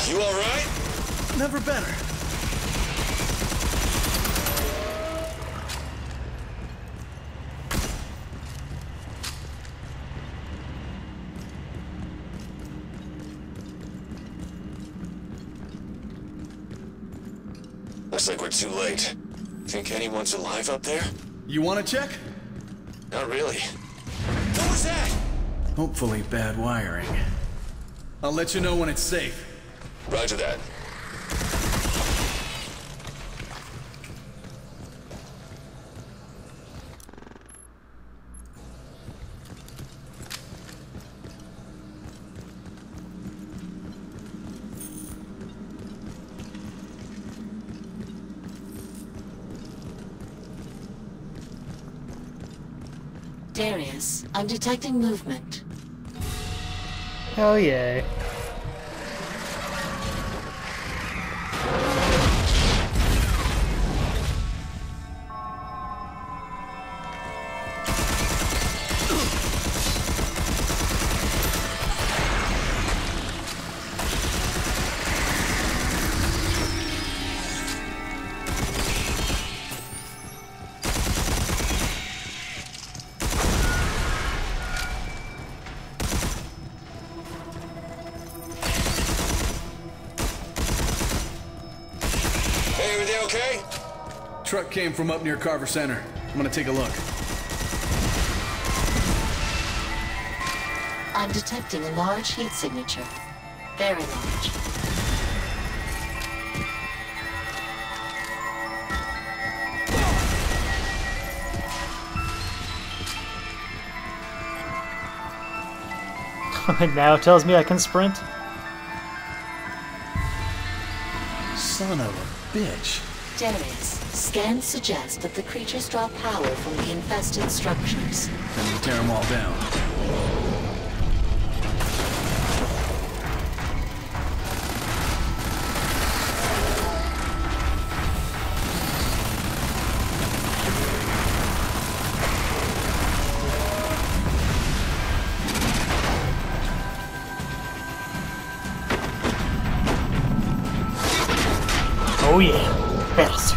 You all right? Never better. Looks like we're too late. Think anyone's alive up there? You want to check? Not really. What was that? Hopefully bad wiring. I'll let you know when it's safe. Roger that. Darius, I'm detecting movement. Hell yeah. Hey, everything okay? Truck came from up near Carver Center. I'm gonna take a look. I'm detecting a large heat signature. Very large. Now it tells me I can sprint. Son of a bitch. Darius, scans suggest that the creatures draw power from the infested structures. Then we tear them all down. Oh yeah, battlesuit.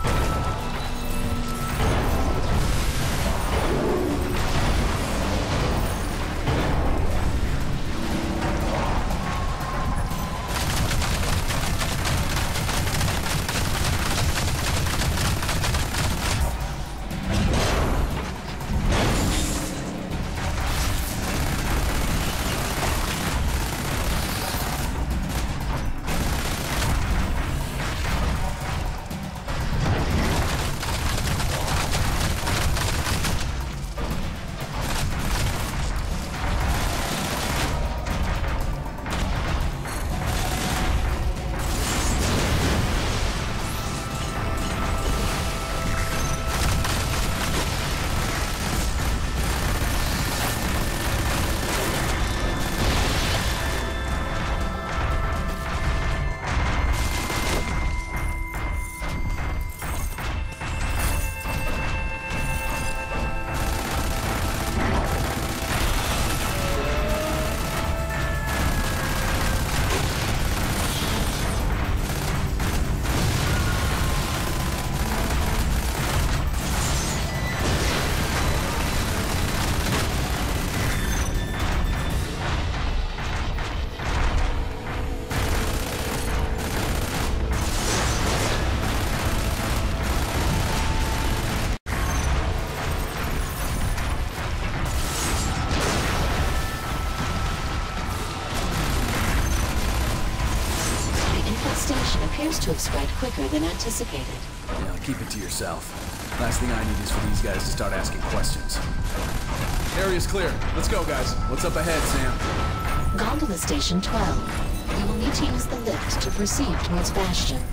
Appears to have spread quicker than anticipated. Yeah, keep it to yourself. Last thing I need is for these guys to start asking questions. Area's clear. Let's go, guys. What's up ahead, Sam? Gondola Station 12. You will need to use the lift to proceed towards Bastion.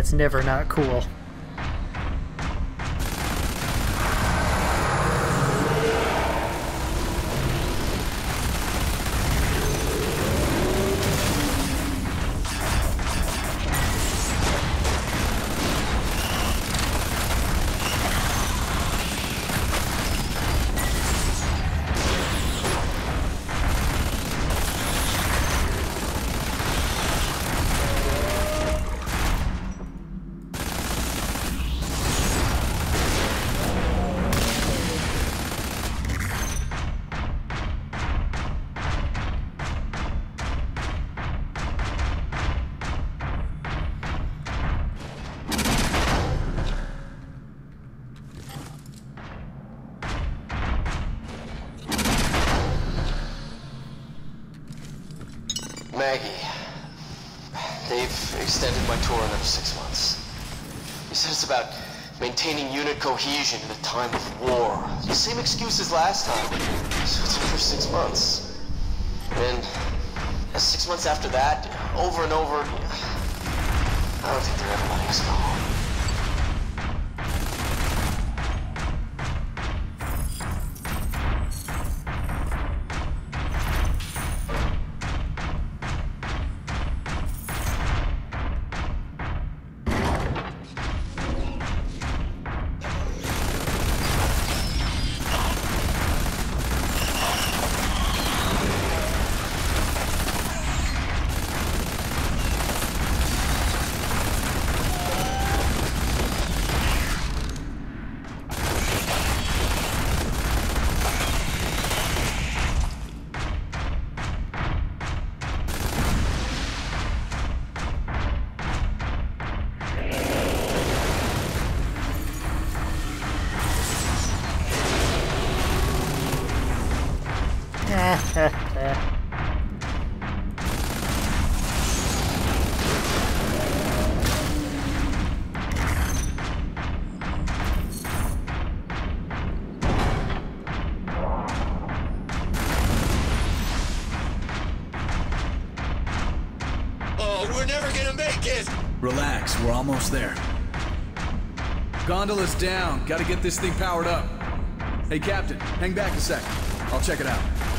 That's never not cool. Maggie, they've extended my tour another 6 months. He said it's about maintaining unit cohesion in a time of war. The same excuse as last time. So it's for 6 months. And 6 months after that, over and over, I don't think they're ever letting us go home. We're never gonna make it! Relax, we're almost there. Gondola's down. Gotta get this thing powered up. Hey, Captain, hang back a sec. I'll check it out.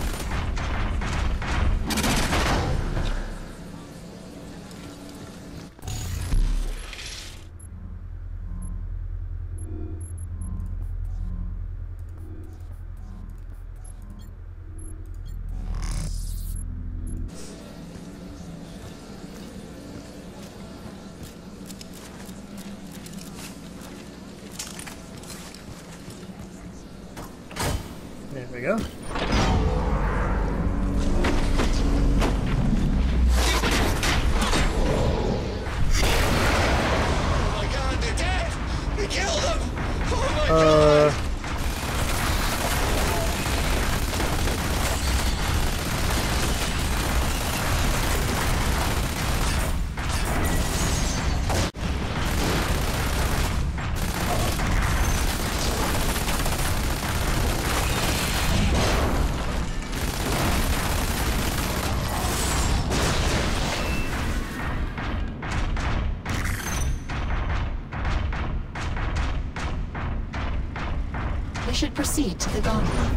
There we go. Oh my god, they're dead! We killed them! Oh my god! We should proceed to the gondola.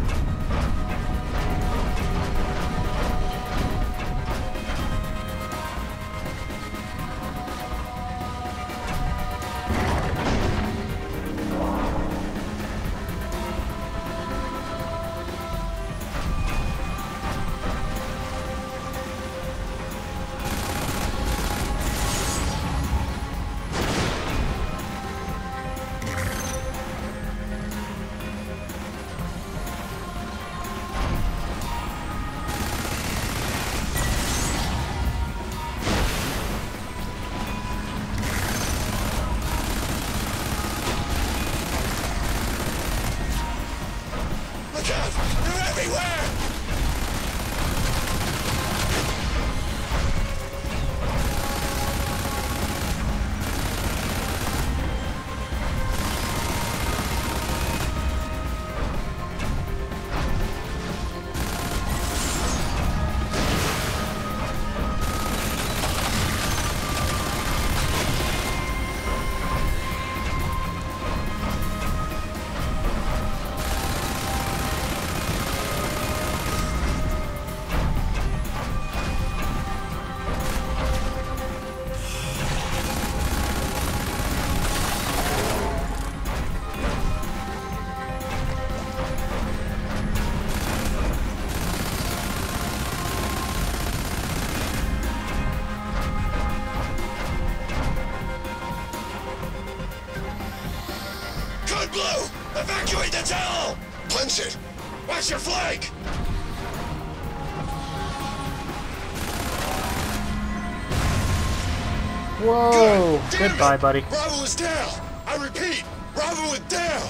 the towel! Punch it! Watch your flank! Whoa! Damn Goodbye, it! buddy. Bravo is down! I repeat, Bravo is down!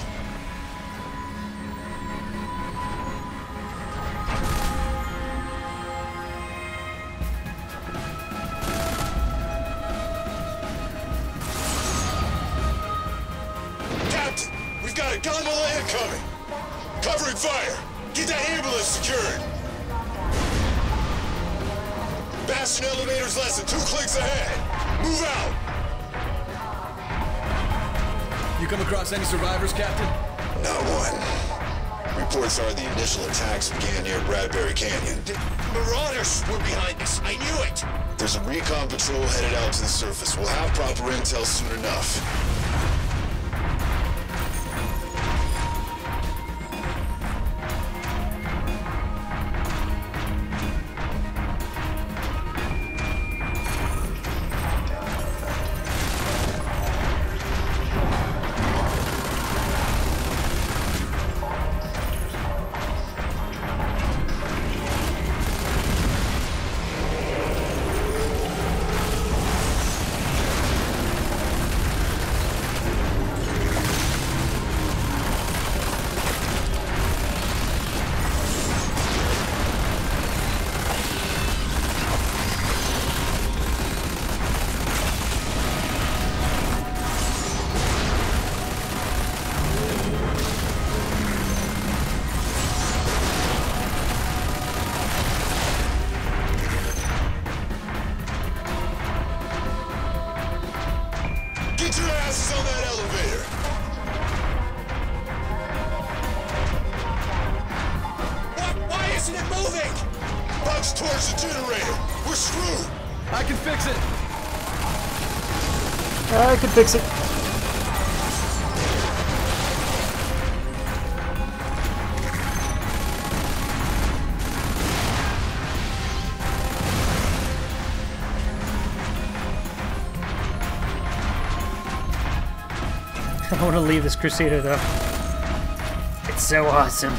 Captain, we've got a gondola incoming! Covering fire! Get that ambulance secured! Bastion elevator's less than 2 clicks ahead! Move out! You come across any survivors, Captain? Not one. Reports are the initial attacks began near Bradbury Canyon. The Marauders were behind this. I knew it. There's a recon patrol headed out to the surface. We'll have proper intel soon enough. Get your asses on that elevator! Why isn't it moving? Box towards the generator! We're screwed! I can fix it! I can fix it. I want to leave this Crusader though. It's so awesome.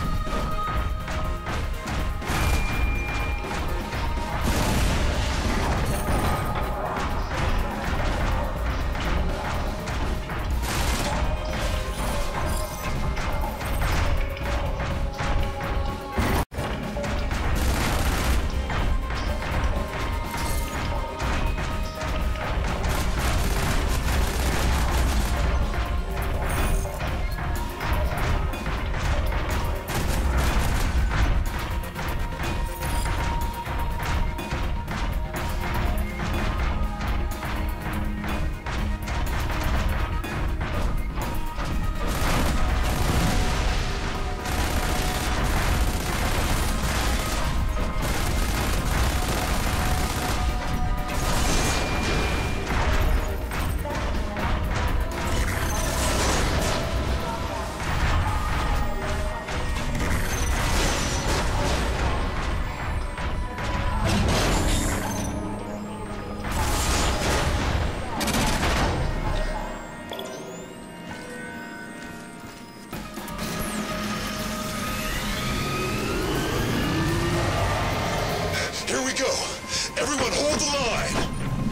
Here we go! Everyone hold the line!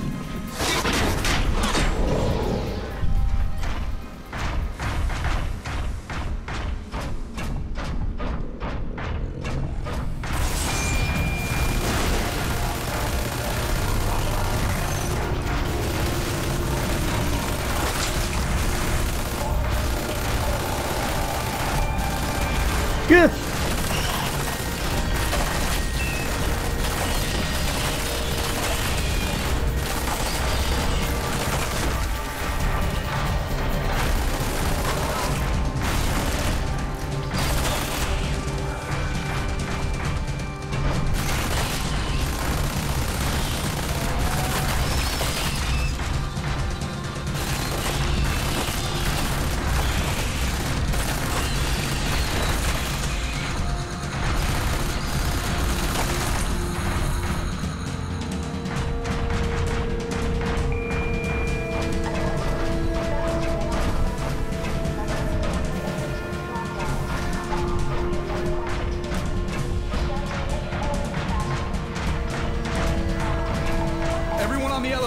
Good.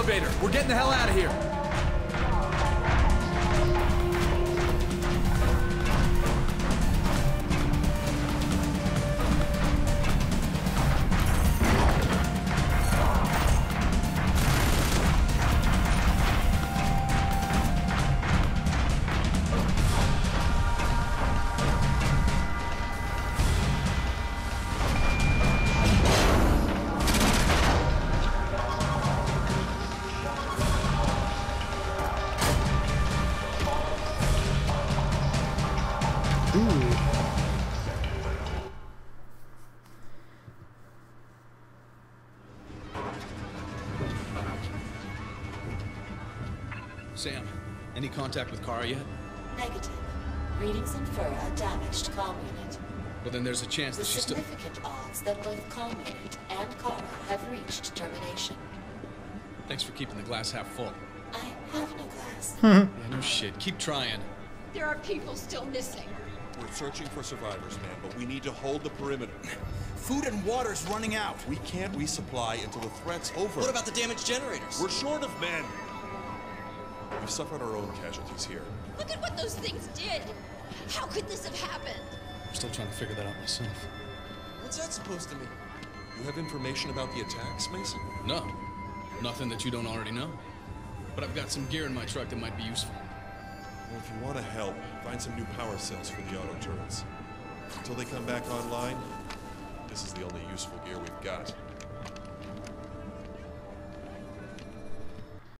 elevator. We're getting the hell out of here. Sam, any contact with Kara yet? Negative. Readings infer a damaged comm unit. Well, then there's a chance that With she's still... significant odds that both comm unit and Kara have reached termination. Thanks for keeping the glass half full. I have no glass. Yeah, no shit. Keep trying. There are people still missing. We're searching for survivors, man, but we need to hold the perimeter. Food and water's running out. We can't resupply until the threat's over. What about the damaged generators? We're short of men. We've suffered our own casualties here. Look at what those things did. How could this have happened? I'm still trying to figure that out myself. What's that supposed to mean? You have information about the attacks, Mason? No. Nothing that you don't already know. But I've got some gear in my truck that might be useful. Well, if you want to help, find some new power cells for the auto turrets. Until they come back online, this is the only useful gear we've got.